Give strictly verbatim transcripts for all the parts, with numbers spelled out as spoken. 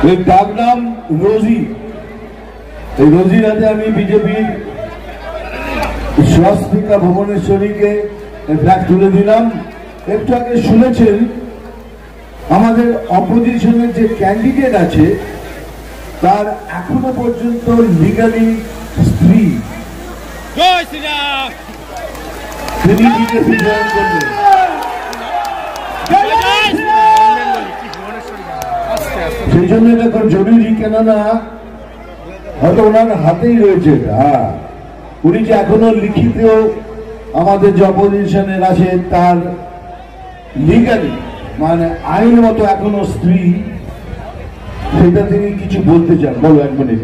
এই ডাক নাম রোজি। এই রোজির হাতে আমি বিজেপির স্বস্তিকা ভুবনেশ্বরীকে ফ্ল্যাগ তুলে দিলাম। একটু আগে শুনেছেন আমাদের অপোজিশনের যে ক্যান্ডিডেট আছে তার এখনো পর্যন্ত লিগালি স্ত্রী, তিনি বিজেপি জয়েন করলেন। সেই জন্য এটা খুব জরুরি, কেননা হয়তো ওনার হাতেই রয়েছে। হ্যাঁ, উনি যে এখনো লিখিত আমাদের যে অপোজিশনের আছে তার লিগালি মানে আইন মতো এখনো স্ত্রী, সেটা তিনি কিছু বলতে চান। বলো এক মিনিট।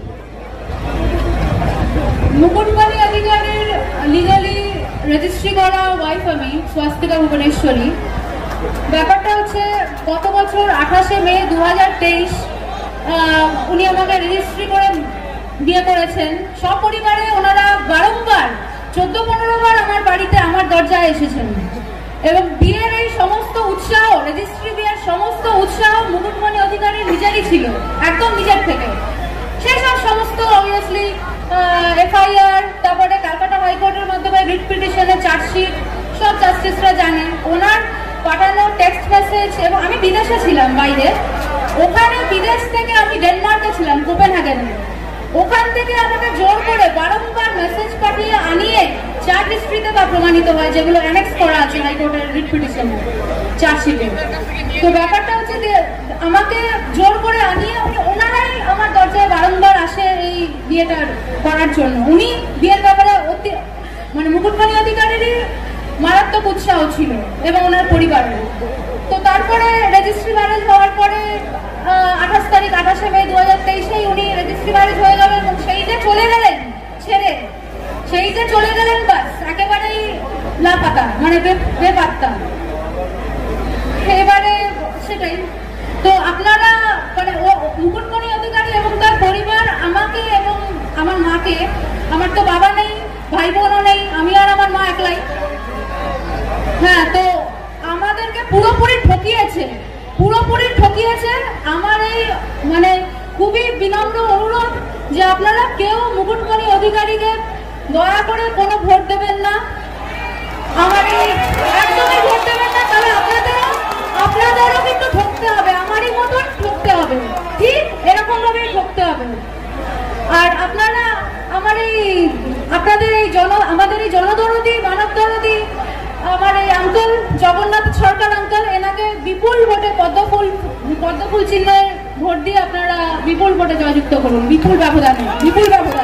মুকুটমণি অধিকারীর লিগালি রেজিস্ট্রি করা ওয়াইফ আমি, স্বস্তিকা ভুবনেশ্বরী। ব্যাপারটা হচ্ছে গত বছর আঠাশে মে দু হাজার তেইশ উনি আমাকে রেজিস্ট্রি করে বিয়ে করেছেন। সপরিবারে ওনারা বারংবার চোদ্দ পনেরো বার আমার বাড়িতে আমার দরজায় এসেছেন এবং বিয়ের এই সমস্ত উৎসাহ, রেজিস্ট্রি বিয়ের সমস্ত উৎসাহ মুকুটমণি অধিকারীর নিজেরই ছিল, একদম নিজের থেকে। সেই সব সমস্ত অবভিয়াসলি এফআইআর, তারপরে ক্যালকাটা হাইকোর্টের মাধ্যমে রিট পিটিশনের চার্জশিট সব জাস্টিসরা জানেন। ওনার পাঠানো টেক্সট মেসেজ, এবং আমি বিদেশে ছিলাম বাইরে, ওখানে বিদেশ থেকে আমি ডেনমার্কে ছিলাম কোপেনহেগেনে, ওখান থেকে আমাকে জোর করে বারংবার মেসেজ পাঠিয়ে আনিয়ে চার্জ হিস্ট্রিতে তা প্রমাণিত হয়, যেগুলো অ্যানেক্স করা আছে হাইকোর্টের রিট পিটিশনে চার্জশিটে। তো ব্যাপারটা হচ্ছে যে আমাকে জোর করে আনিয়ে উনি ওনারাই আমার দরজায় বারংবার আসে এই বিয়েটা করার জন্য। উনি বিয়ের ব্যাপারে অতি মানে মুকুটমণি অধিকারীরই মারাত্মক উৎসাহ ছিল এবং ওনার পরিবারের। তো তারপরে রেজিস্ট্রি ম্যারেজ হওয়ার পরে আঠাশ তারিখ আঠাশে মে দু হাজার তেইশেই উনি রেজিস্ট্রি ম্যারেজ হয়ে গেলেন এবং সেই যে চলে গেলেন ছেড়ে, সেই যে চলে গেলেন বাস একেবারেই লাপাতা, মানে বেপাত্তা। এবারে সেটাই তো আপনারা মানে ও মুকুটমণি অধিকারী এবং তার পরিবার আমাকে এবং আমার মাকে, আমার তো বাবা নেই, ভাই বোনও নেই, আমি আর আমার মা একলাই। হ্যাঁ, তো আমাদেরকে পুরোপুরি ঠকিয়েছে, পুরোপুরি ঠকিয়েছে। আমার এই মানে খুবই বিনম্র অনুরোধ যে আপনারা কেউ মুকুটমণি অধিকারীকে দয়া করে কোনো ভোট দেবেন না, আমার এই একদমই ভোট দেবেন না। তাহলে আপনাদেরও আপনাদেরও কিন্তু ঠকতে হবে, আমারই মতন ঠকতে হবে, ঠিক এরকম ভাবেই ঠকতে হবে। আর আপনারা আমার এই আপনাদের এই জন আমাদের এই জনদরদি মানব দরদি আমার এই আঙ্কেল জগন্নাথ সরকার আঙ্কেল, এনাকে বিপুল ভোটে পদ্মফুল পদ্মফুল চিহ্নে ভোট দিয়ে আপনারা বিপুল ভোটে জয়যুক্ত করুন, বিপুল ব্যবধানে, বিপুল ব্যবধানে।